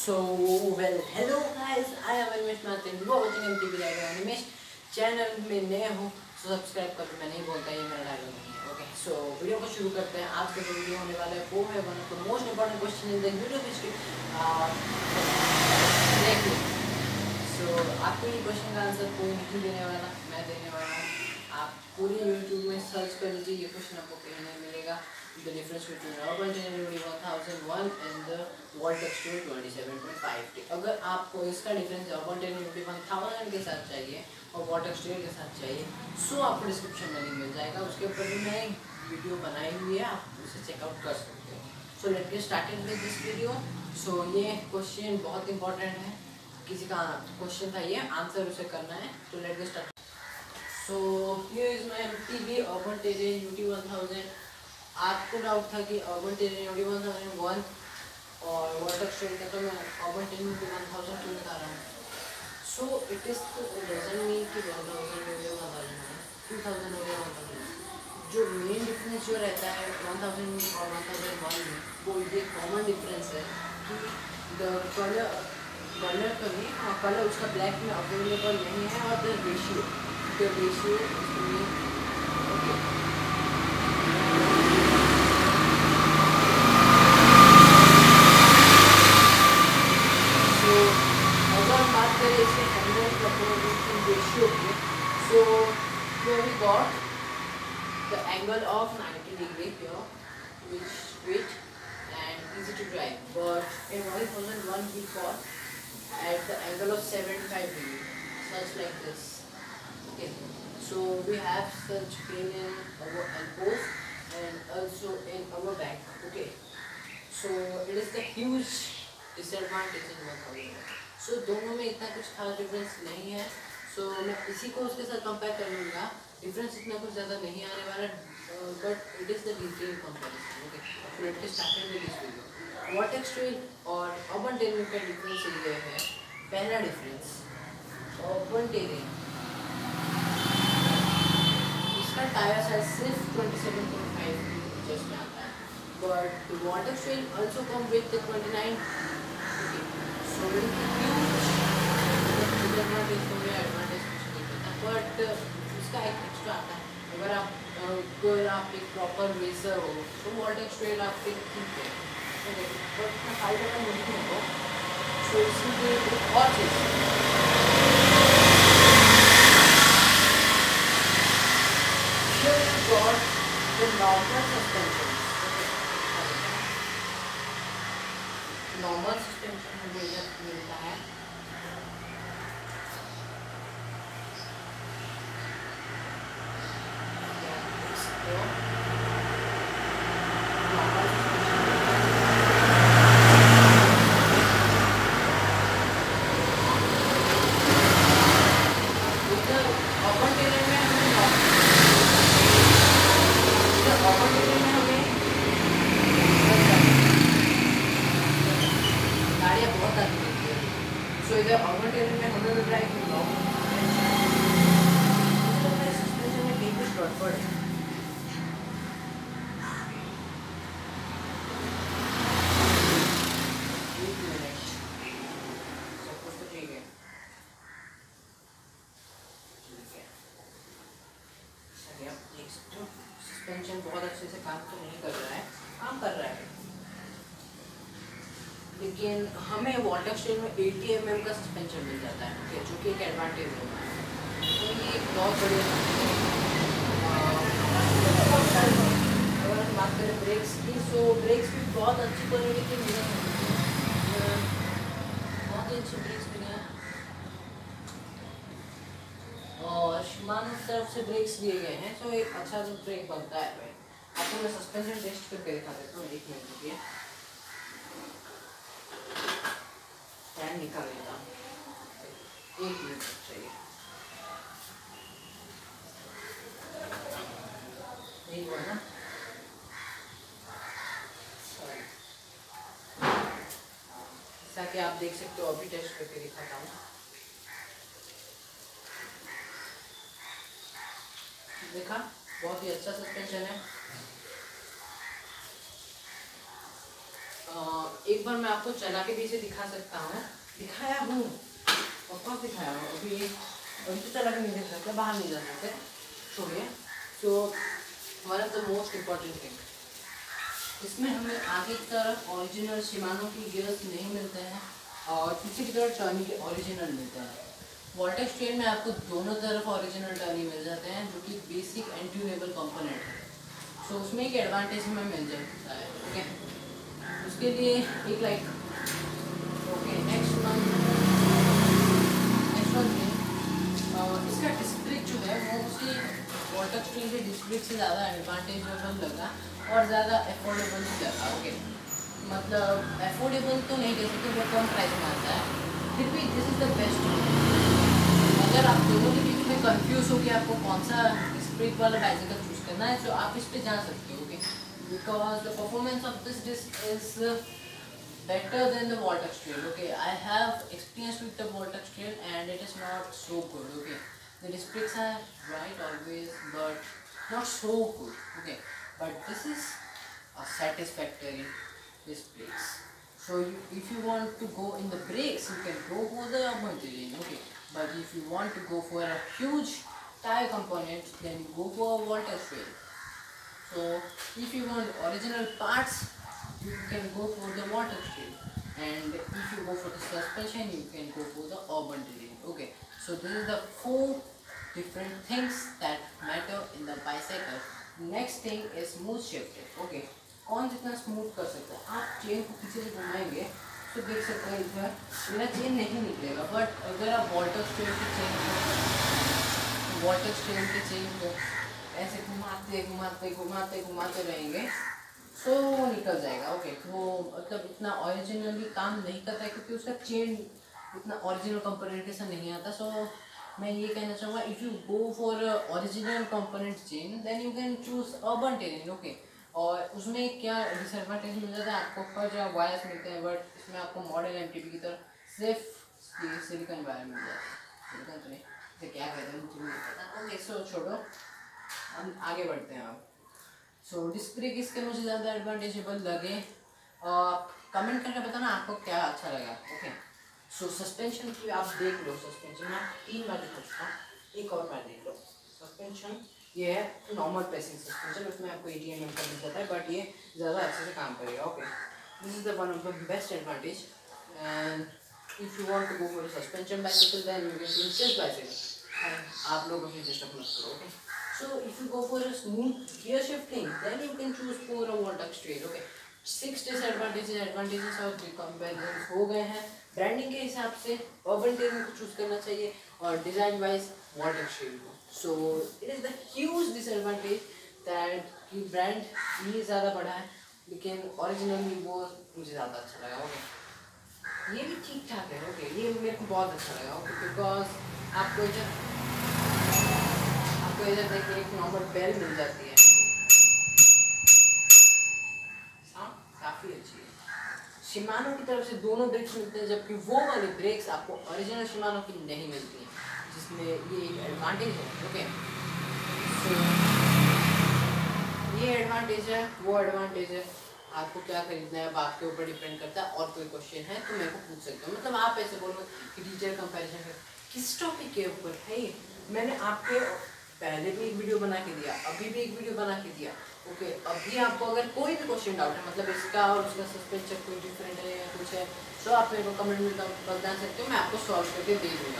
So, well, hello guys, I am Animesh Martin. You are watching MTV Live Animesh channel में नए हो तो subscribe कर लो। मैं नहीं बोलता, ये मेरा डायलॉग नहीं है। ओके, सो वीडियो को शुरू करते हैं। आज का जो वीडियो होने वाला है वो है one of the most important question in the YouTube history. देखिए, सो आपको ये क्वेश्चन का आंसर कोई नहीं देने वाला, मैं देने वाला हूँ। आप पूरी यूट्यूब में सर्च कर लीजिए, ये क्वेश्चन आपको कहीं नहीं मिलेगा। The difference between urban tenure 1001 and the Volt Extreme 27.5T। अगर आपको इसका डिफरेंस urban tenure 1000 के साथ चाहिए और Volt Extreme के साथ चाहिए, सो आपको डिस्क्रिप्शन में लिंक मिल जाएगा। उसके ऊपर भी मैंने वीडियो बनाई हुई है, आप उसे चेकआउट कर सकते हो। So let's get started with this video. So ये क्वेश्चन बहुत इंपॉर्टेंट है, किसी का क्वेश्चन था ये, आंसर उसे करना है। तो let's get start. So here is my MTV urban terrain UT 1000। आपको डाउट था कि अर्बन टेरेन UT 1001 और वाटर स्ट्रेन का, तो मैं अर्बन टेरेन UT 1000 क्यों बता रहा हूँ। So it is doesn't mean कि 1000 हो गया 2000 हो गया 1000। जो मेन डिफरेंस जो रहता है 1000 और 1001 में, वो ये कॉमन डिफरेंस है कि द कलर तो नहीं, कलर उसका ब्लैक में अवेलेबल नहीं है, और द रेशियो ओके। Ratio के, so here we got the angle of 90 degree here, which is straight and easy to drive. But in 1001 we got at the angle of 75 degree, such like this. Okay, so we have such pain in our elbows and also in our back. Okay, so it is the huge disadvantage in 1000. So दोनों में इतना कुछ खास difference नहीं है। सो मैं इसी को उसके साथ कंपेयर कर लूँगा। डिफरेंस इतना कुछ ज़्यादा नहीं आने वाला, but it is the detail comparison. Okay, let's get started with this video. Water extreme और अर्बन टेरेन का डिफरेंस ये है। पहला डिफरेंस, अर्बन टेरेन इसका टायर साइज सिर्फ 27.5 इंचेस में आता है, but water extreme also come with 29। Okay, so advantage तो मेरा एडवांटेज कुछ नहीं पता, बट उसका एक एक्स्ट्रा आता है। अगर आप एक प्रॉपर रेसर हो तो वॉल्ट एक्सट्रेल आपके ठीक है, बट उसका फायदा का नहीं हो। सो इसलिए एक और चीज़, नॉर्मल सस्पेंशन हमें मिलता है। So इधर अर्बन टेरेन में हमें मिल रहा है कि लॉन्ग सस्पेंशन में कहीं कुछ गड़बड़ है। सब कुछ तो ठीक है, आप देख सकते हो सस्पेंशन बहुत अच्छे से काम तो नहीं कर रहा है, काम कर रहा है, लेकिन हमें वाटर एक्सट्रीम में 80 mm का सस्पेंशन मिल जाता है। ओके, जो कि एक एडवांटेज होता है। तो ये एक बहुत बढ़िया। अगर हम बात करें ब्रेक्स की, सो ब्रेक्स भी बहुत अच्छी क्वालिटी की मिले हैं, बहुत ही अच्छी ब्रेक्स मिले हैं, और शिमानो की तरफ से ब्रेक्स दिए गए हैं। सो एक अच्छा जो ब्रेक बनता है भाई। आपको मैं सस्पेंशन टेस्ट करके दिखा देता हूँ, एक मिनट रुकिए, फैन निकाल लेता हूँ, एक मिनट चाहिए। नहीं हुआ ना, जैसा कि आप देख सकते हो, अभी टेस्ट करके दिखाता हूँ। देखा, बहुत ही अच्छा सस्पेंशन है। एक बार मैं आपको चला के भी इसे दिखा सकता हूँ, दिखाया हूँ और कब दिखाया हूँ, अभी तो चला के नहीं देख सकते, बाहर नहीं जा सकते, छोड़िए। So one of the most important thing, इसमें हमें आगे की तरफ ओरिजिनल शिमानो की गियर्स नहीं मिलते हैं और पीछे की तरफ टर्नी के ओरिजिनल मिलते हैं। वोल्टेक्स ट्रेन में आपको दोनों तरफ ओरिजिनल टर्नी मिल जाते हैं, जो कि बेसिक एंड ट्यूनेबल कंपोनेंट है। सो उसमें एक एडवांटेज हमें मिल जाता है, ओके। उसके लिए एक लाइक ओके नेक्स्ट वन इसका डिस्प्लिक जो है वो उसी वोल्टेक्स ट्रेन के डिस्प्लिक से ज़्यादा एडवांटेजेबल लगा और ज़्यादा अफोर्डेबल भी लगा, ओके। मतलब अफोर्डेबल तो नहीं कह सकते, वो कम प्राइस में आता है, फिर भी दिस इज़ द बेस्ट। अगर आप दोनों के बीच में कंफ्यूज हो कि आपको कौन सा डिस्प्लिक वाला बाइसिकल चूज करना है, तो आप इस पे जा सकते हो, okay. Because the performance of this disc is better than the Voltex trail, okay. I have experience with the Voltex trail and it is not so good, okay. The disc brakes are right always but not so good, okay. But this is a satisfactory disc brakes. So if you want to go in the brakes, you can go for the urban terrain, okay. But if you want to go for a huge tire component, then you go for a Voltex trail. So if you want original parts, you can go for the Voltex trail, and if you go for the suspension, you can go for the urban terrain, okay. So this is the 4 different things that matter in the bicycle. Next thing is smooth shifting, okay. कौन जितना smooth कर सकता है, आप chain को पीछे से घुमाएंगे तो देख सकते हैं इधर मेरा चेन नहीं निकलेगा, बट अगर आप वोल्टेक्स ट्रेल के चेन को ऐसे घुमाते घुमाते घुमाते घुमाते रहेंगे तो वो निकल जाएगा, ओके। वो मतलब इतना ओरिजिनली काम नहीं करता है क्योंकि उसका चेन इतना ओरिजिनल कंपोनेंट के साथ नहीं आता। सो मैं ये कहना चाहूँगा, if you go for original component chain then you can choose urban terrain, okay. और उसमें क्या डिसएडवांटेज मिल जाता है, आपको फर्स्ट वायर्स मिलते हैं, बट इसमें आपको मॉडल एमटीबी की तरह सिर्फ सिलिकॉन वायर मिल जाता है, सिलिकॉन तो नहीं, इसे क्या कहते हैं मुझे नहीं पता, ओके। सो छोड़ो, हम आगे बढ़ते हैं आप। सो डिस्क ब्रेक इसके मुझे ज़्यादा एडवांटेजेबल लगे, कमेंट करके बताना आपको क्या अच्छा लगा, ओके। सो सस्पेंशन की आप देख लो, सस्पेंशन मैं 3 बार दिखा चुका हूँ, एक और बार देख लो। सस्पेंशन ये है नॉर्मल प्रेसिंग सस्पेंशन, उसमें आपको ATM का मिल जाता है, बट ये ज़्यादा अच्छे से काम करेगा, okay. This is the one of the best advantage, and if you want to go for suspension bicycle then you can choose this bicycle, आप लोग अपनी डिस्टर्ब मत करो, okay. So if you go for a smooth gear shifting, then you can choose for a Voltex trail, okay. 6 disadvantages, advantages और comparisons हो गए हैं। Branding के हिसाब से अर्बन टेरेन को चूज करना चाहिए और डिजाइन वाइज Voltex trail को। So it is the huge disadvantage that कि ब्रांड ये ज़्यादा बड़ा है, लेकिन ओरिजिनली वो मुझे ज़्यादा अच्छा लगा, ओके। ये भी ठीक ठाक है, ओके। ये मेरे को बहुत अच्छा लगा, ओके, बिकॉज आपको इधर देखिए एक नॉर्मल बेल मिल जाती है, साउंड काफ़ी अच्छी है। शिमानो की तरफ से दोनों ब्रेक्स मिलते हैं, जबकि वो वाली ब्रेक्स आपको ओरिजिनल शिमानो की नहीं मिलती हैं, जिसमें ये एक एडवांटेज है, ओके। सो ये एडवांटेज है, वो एडवांटेज है, आपको क्या खरीदना है अब आपके ऊपर डिपेंड करता है। और कोई क्वेश्चन है तो मेरे को पूछ सकते हो, मतलब आप ऐसे बोलो कि टीचर कंपैरिजन है किस टॉपिक के ऊपर है। मैंने आपके पहले भी एक वीडियो बना के दिया, अभी भी एक वीडियो बना के दिया, ओके। अभी आपको अगर कोई भी क्वेश्चन डाउट है, मतलब इसका और उसका सस्पेंशन कोई डिफरेंट है या कुछ है, तो आप मेरे को कमेंट में बता सकते हो, मैं आपको सॉल्व करके दे दूँगा।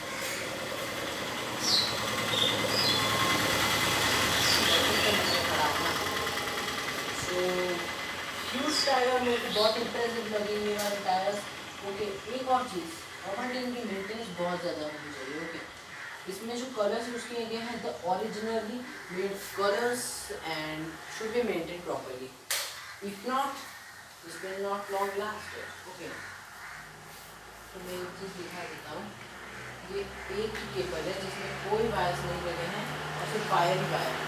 सो ह्यूज टायर मेरे को बहुत इंप्रेसिव लगे ये वाले टायर्स, ओके। एक और चीज़, अर्बन टेरेन की मेंटेनेंस बहुत ज़्यादा होनी चाहिए, ओके। इसमें जो कलर्स यूज किए गए हैं the originally made colours and should be maintain properly, if not this will not long last, okay. तो मैं एक चीज़ दिखा देता हूँ, ये एक ही केबल है जिसमें कोई वायर्स नहीं लगे हैं और सिर्फ वायर ही wire.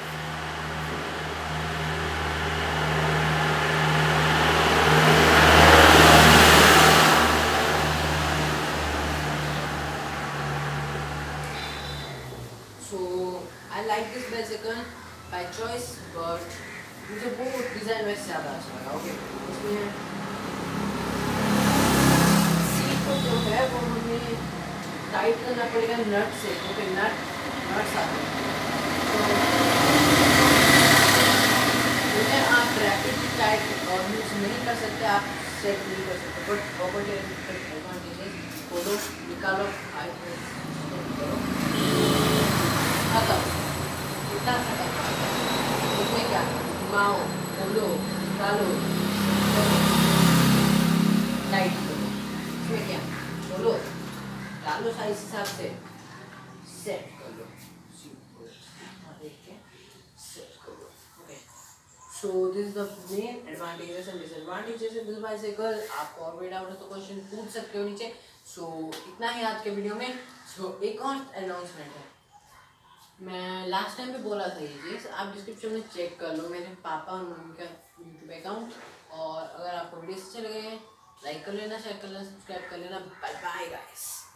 I like this bicycle by choice, but मुझे वो डिज़ाइन वैसे ज़्यादा अच्छा लगा, ओके। इसमें फर्क पड़ेगा नट से, ओके नट्स आते हैं। उन्हें आप रैपिड टाइप यूज नहीं कर सकते, आप सेट नहीं कर सकते, बट प्रॉपर्टी एडवांटेजेस फोटो निकालो खत्म, इतना खत्म। उसमें क्या घुमाओ, खोलो, निकालो, टाइट करो, इसमें क्या खोलो डालो साइज हिसाब से, सेट कर लो, सेट कर लो, okay. So this is the main advantages and disadvantages of this bicycle. आपको और भी डाउट है तो क्वेश्चन पूछ सकते हो नीचे। सो इतना ही आज के वीडियो में। सो एक और अनाउंसमेंट है, मैं लास्ट टाइम भी बोला था ये चीज़, आप डिस्क्रिप्शन में चेक कर लो मेरे पापा और मम्मी का यूट्यूब अकाउंट। और अगर आपको वीडियो अच्छे लगे लाइक कर लेना, शेयर कर लेना, सब्सक्राइब कर लेना। Bye bye guys.